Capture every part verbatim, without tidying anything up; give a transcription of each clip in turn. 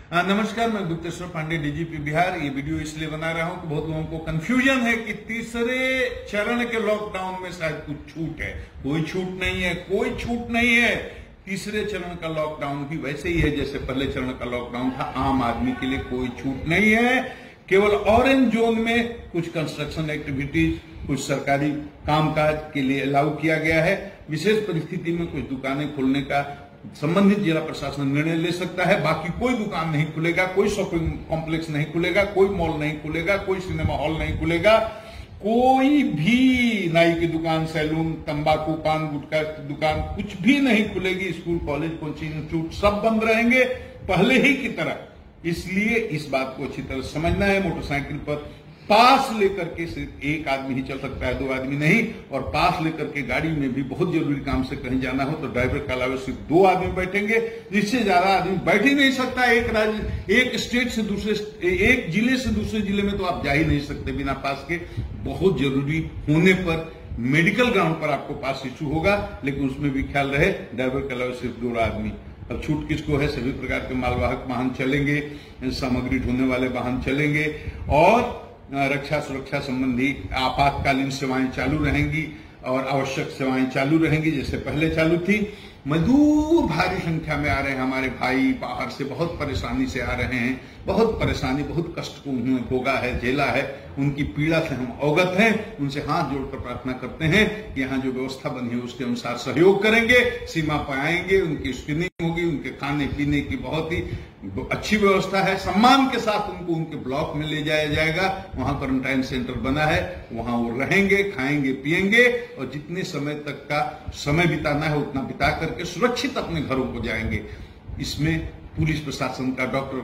नमस्कार, मैं गुप्तेश्वर पांडे, डीजीपी बिहार। ये वीडियो इसलिए बना रहा हूं कि बहुत लोगों को कंफ्यूजन है कि तीसरे चरण के लॉकडाउन में शायद कुछ छूट है। कोई छूट नहीं है, कोई छूट नहीं है। तीसरे चरण का लॉकडाउन भी वैसे ही है जैसे पहले चरण का लॉकडाउन था। आम आदमी के लिए कोई छूट नहीं है। केवल ऑरेंज जोन में कुछ कंस्ट्रक्शन एक्टिविटीज, कुछ सरकारी कामकाज के लिए अलाउ किया गया है। विशेष परिस्थिति में कुछ दुकानें खोलने का संबंधित जिला प्रशासन निर्णय ले सकता है। बाकी कोई दुकान नहीं खुलेगा, कोई शॉपिंग कॉम्प्लेक्स नहीं खुलेगा, कोई मॉल नहीं खुलेगा, कोई सिनेमा हॉल नहीं खुलेगा, कोई भी नाई की दुकान, सैलून, तंबाकू, पान गुटखा की दुकान कुछ भी नहीं खुलेगी। स्कूल, कॉलेज, कोचिंग इंस्टीट्यूट सब बंद रहेंगे पहले ही की तरह। इसलिए इस बात को अच्छी तरह समझना है। मोटरसाइकिल पर पास लेकर के सिर्फ एक आदमी ही चल सकता है, दो आदमी नहीं। और पास लेकर के गाड़ी में भी बहुत जरूरी काम से कहीं जाना हो तो ड्राइवर के अलावा सिर्फ दो आदमी बैठेंगे। जिससे ज्यादा आदमी बैठ ही नहीं सकता। एक राज्य, एक स्टेट से दूसरे, एक जिले से दूसरे जिले में तो आप जा ही नहीं सकते बिना पास के। बहुत जरूरी होने पर मेडिकल ग्राउंड पर आपको पास इशू होगा, लेकिन उसमें भी ख्याल रहे ड्राइवर के अलावा सिर्फ दो आदमी। अब छूट किसको है? सभी प्रकार के मालवाहक वाहन चलेंगे, सामग्री ढोने वाले वाहन चलेंगे और रक्षा सुरक्षा संबंधी आपातकालीन सेवाएं चालू रहेंगी और आवश्यक सेवाएं चालू रहेंगी जैसे पहले चालू थी। मजदूर भारी संख्या में आ रहे हैं, हमारे भाई बाहर से बहुत परेशानी से आ रहे हैं। बहुत परेशानी, बहुत कष्ट को उन्होंने भोगा है, झेला है। उनकी पीड़ा से हम अवगत हैं। उनसे हाथ जोड़कर प्रार्थना करते हैं कि यहाँ जो व्यवस्था बनी है उसके अनुसार सहयोग करेंगे। सीमा पर आएंगे, उनकी स्क्रीनिंग होगी, उनके खाने पीने की बहुत ही अच्छी व्यवस्था है। सम्मान के साथ उनको उनके ब्लॉक में ले जाया जाएगा। वहां क्वारंटाइन सेंटर बना है, वहां वो रहेंगे, खाएंगे, पिएंगे और जितने समय तक का समय बिताना है उतना बिता करके सुरक्षित अपने घरों को जाएंगे। इसमें पुलिस प्रशासन का, डॉक्टर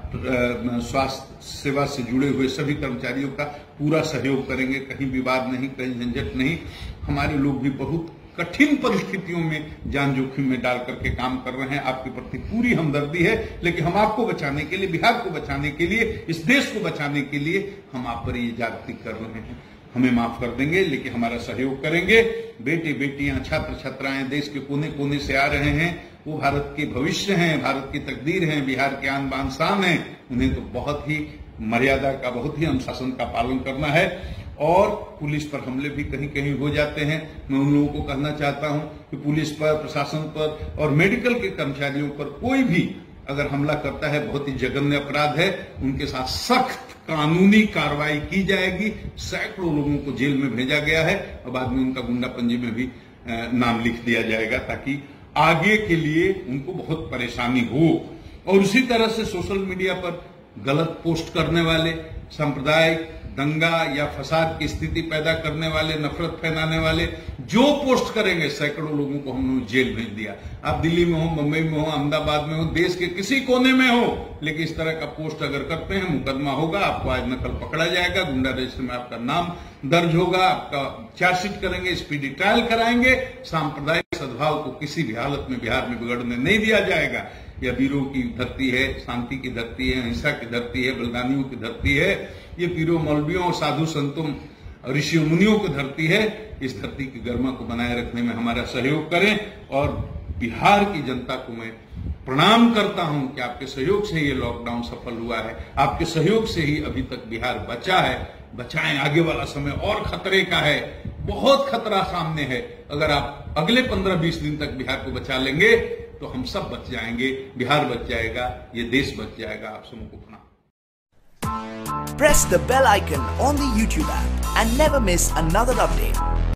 का, स्वास्थ्य सेवा से जुड़े हुए सभी कर्मचारियों का पूरा सहयोग करेंगे। कहीं विवाद नहीं, कहीं झंझट नहीं। हमारे लोग भी बहुत कठिन परिस्थितियों में जान जोखिम में डाल करके काम कर रहे हैं। आपके प्रति पूरी हमदर्दी है, लेकिन हम आपको बचाने के लिए, बिहार को बचाने के लिए, इस देश को बचाने के लिए हम आप पर ये जागृति कर रहे हैं। हमें माफ कर देंगे लेकिन हमारा सहयोग करेंगे। बेटे बेटियां, छात्र छात्राएं देश के कोने कोने से आ रहे हैं। वो भारत के भविष्य हैं, भारत की तकदीर हैं, बिहार के आन बान शान हैं। उन्हें तो बहुत ही मर्यादा का, बहुत ही अनुशासन का पालन करना है। और पुलिस पर हमले भी कहीं कहीं हो जाते हैं। मैं उन लोगों को कहना चाहता हूं कि पुलिस पर, प्रशासन पर और मेडिकल के कर्मचारियों पर कोई भी अगर हमला करता है बहुत ही जघन्य अपराध है। उनके साथ सख्त कानूनी कार्रवाई की जाएगी। सैकड़ों लोगों को जेल में भेजा गया है और बाद में उनका गुंडा पंजी में भी नाम लिख दिया जाएगा ताकि आगे के लिए उनको बहुत परेशानी हो। और उसी तरह से सोशल मीडिया पर गलत पोस्ट करने वाले, सांप्रदायिक दंगा या फसाद की स्थिति पैदा करने वाले, नफरत फैलाने वाले जो पोस्ट करेंगे, सैकड़ों लोगों को हमने जेल भेज दिया। आप दिल्ली में हो, मुंबई में हो, अहमदाबाद में हो, देश के किसी कोने में हो, लेकिन इस तरह का पोस्ट अगर करते हैं मुकदमा होगा। आपको आज नकल पकड़ा जाएगा, गुंडा रजिस्टर में आपका नाम दर्ज होगा, आपका चार्जशीट करेंगे, स्पीडी ट्रायल कराएंगे। सांप्रदायिक सद्भाव को किसी भी हालत में बिहार में बिगड़ने नहीं दिया जाएगा। यह वीरों की धरती है, शांति की धरती है, अहिंसा की धरती है, बलिदानियों की धरती है। ये पीरों, मौलवियों और साधु संतों, ऋषियों, मुनियों की धरती है। इस धरती की गरिमा को बनाए रखने में हमारा सहयोग करें। और बिहार की जनता को मैं प्रणाम करता हूं कि आपके सहयोग से ये लॉकडाउन सफल हुआ है। आपके सहयोग से ही अभी तक बिहार बचा है। बचाएं, आगे वाला समय और खतरे का है, बहुत खतरा सामने है। अगर आप अगले पंद्रह बीस दिन तक बिहार को बचा लेंगे तो हम सब बच जाएंगे, बिहार बच जाएगा, ये देश बच जाएगा। आप सबको प्रणाम। Press the bell icon on the YouTube app and never miss another update.